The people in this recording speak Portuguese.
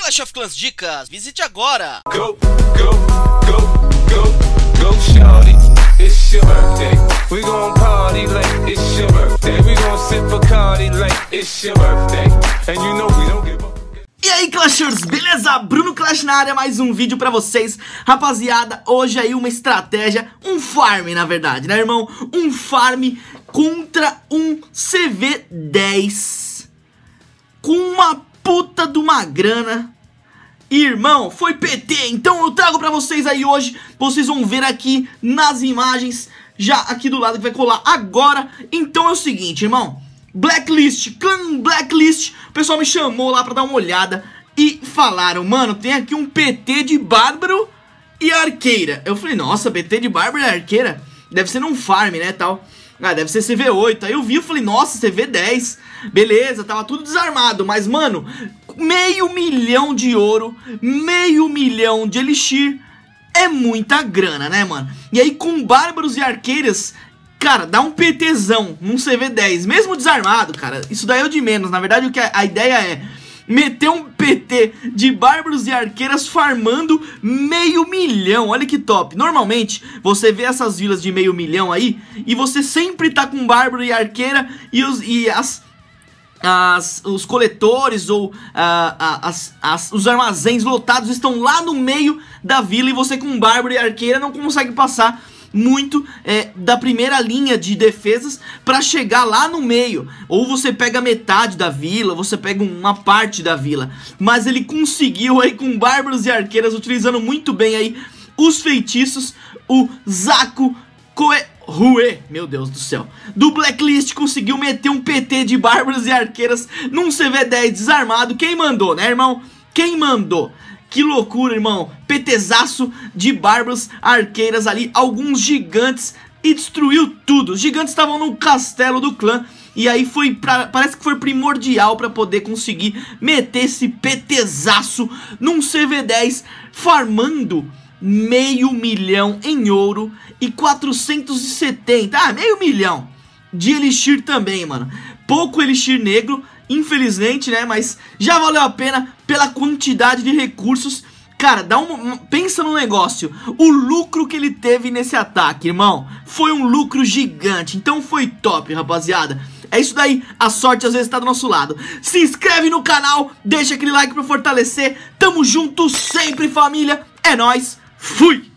Clash of Clans Dicas, visite agora! Go, go, go, go, go, shawty, it's your birthday. We gon' party like it's your birthday. We gon' sip Bacardi like it's your birthday. And you know we don't give up. E aí, Clashers, beleza? Bruno Clash na área, mais um vídeo pra vocês. Rapaziada, hoje aí uma estratégia, um farm na verdade, né, irmão? Um farm contra um CV10 com uma puta de uma grana. Irmão, foi PT, então eu trago pra vocês aí hoje. Vocês vão ver aqui nas imagens, já aqui do lado que vai colar agora. Então é o seguinte, irmão, Blacklist, Clan Blacklist, o pessoal me chamou lá pra dar uma olhada e falaram, mano, tem aqui um PT de Bárbaro e Arqueira. Eu falei, nossa, PT de Bárbaro e Arqueira? Deve ser num farm, né, tal. Ah, deve ser CV8. Aí eu vi, eu falei, nossa, CV10. Beleza, tava tudo desarmado. Mas, mano, 500 mil de ouro, 500 mil de elixir é muita grana, né, mano? E aí com bárbaros e arqueiras, cara, dá um PTzão num CV10, mesmo desarmado, cara. Isso daí é o de menos. Na verdade, o que a ideia é meter um PT de bárbaros e arqueiras farmando 500 mil, olha que top. Normalmente, você vê essas vilas de 500 mil aí, e você sempre tá com bárbaro e arqueira, e os coletores ou os armazéns lotados estão lá no meio da vila, e você com bárbaro e arqueira não consegue passar muito da primeira linha de defesas pra chegar lá no meio. Ou você pega metade da vila, você pega uma parte da vila. Mas ele conseguiu aí com bárbaros e arqueiras, utilizando muito bem aí os feitiços. O Zaku Rue, meu Deus do céu, do Blacklist conseguiu meter um PT de bárbaros e arqueiras num CV10 desarmado. Quem mandou, né, irmão? Quem mandou? Que loucura, irmão. PTzaço de bárbaros, arqueiras ali, alguns gigantes, e destruiu tudo. Os gigantes estavam no castelo do clã, e aí parece que foi primordial pra poder conseguir meter esse PTzaço num CV10, farmando 500 mil em ouro e 470, 500 mil de elixir também, mano. Pouco elixir negro, infelizmente, né, mas já valeu a pena pela quantidade de recursos. Cara, pensa no negócio, o lucro que ele teve nesse ataque, irmão, foi um lucro gigante. Então foi top, rapaziada. É isso daí, a sorte às vezes tá do nosso lado. Se inscreve no canal, deixa aquele like pra fortalecer. Tamo junto sempre, família. É nóis, fui!